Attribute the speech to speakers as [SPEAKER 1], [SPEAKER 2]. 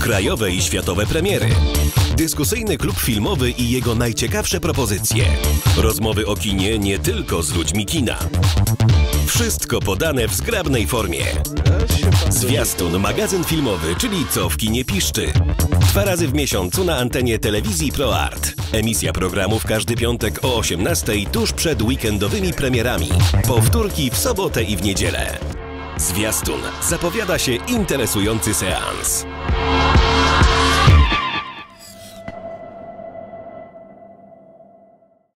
[SPEAKER 1] krajowe i światowe premiery, dyskusyjny klub filmowy i jego najciekawsze propozycje, rozmowy o kinie nie tylko z ludźmi kina. Wszystko podane w zgrabnej formie. Zwiastun, magazyn filmowy, czyli co w kinie piszczy. 2 razy w miesiącu na antenie telewizji ProArt. Emisja programów każdy piątek o 18:00 tuż przed weekendowymi premierami. Powtórki w sobotę i w niedzielę. Zwiastun. Zapowiada się interesujący seans.